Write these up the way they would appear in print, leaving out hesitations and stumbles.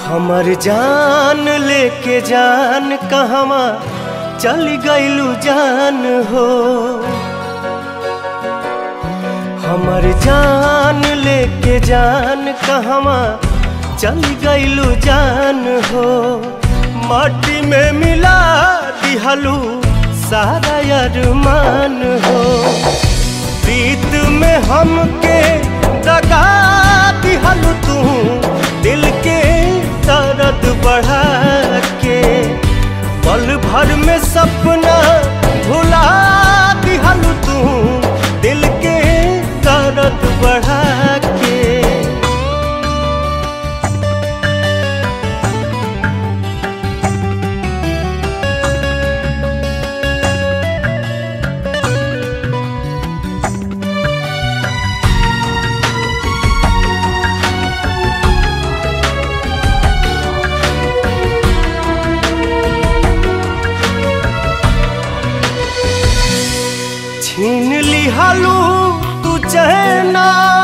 हमर जान लेके जान कहवा चली गइलू जान हो। हमर जान लेके जान कहवा चली गइलू जान हो। माटी में मिला दिहलू सारा अरमान हो। प्रीत में हमके दगा दिहलू तू दिल के दर्द बढ़ा के। पल भर में सपना भुला दिहलू तू दिल के दर्द बढ़ा के। छीन लिहालू तू चहना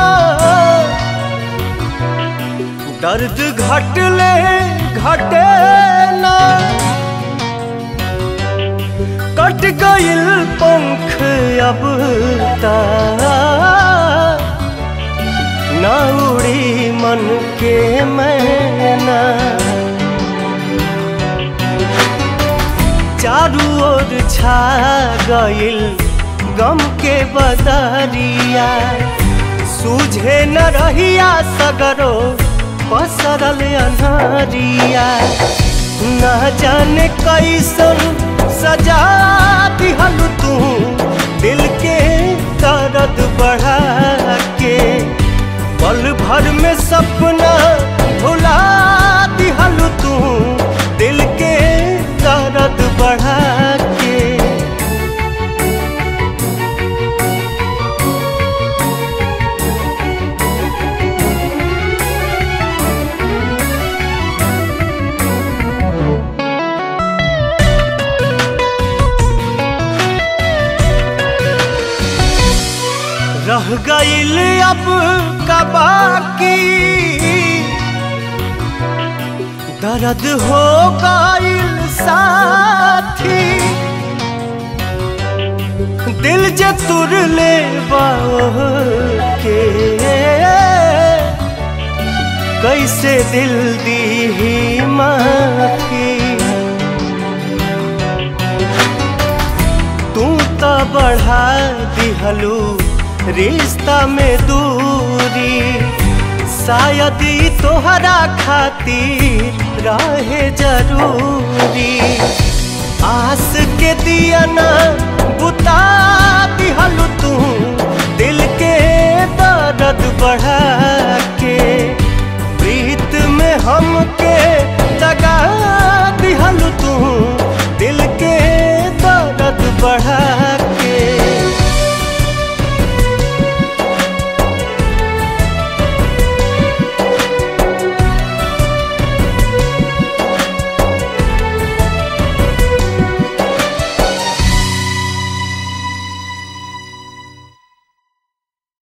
दर्द घटले घटे ना। कट गइल पंख अब ता ना उड़ी मन के मैना। चारू ओर छा गइल गम के बदरिया। सूझे न रहिया सगरो पसरल अनहरिया। न जाने कैसन सजा दिहलू तू दिल के दर्द बढ़ा के। पल भर में सपना भुला दिहलू तू दिल के दर्द बढ़ा के। रह गइल अब का बाकी दर्द हो गइल साथी। दिल जे तुर ले के कैसे दिल दी ही माफी। तू तो बढ़ा दिहलू रिश्ता में दूरी। शायद तोहरा खातिर रहे जरूरी। आस के दिया ना बुता दिहलू तू दिल के दर्द बढ़ा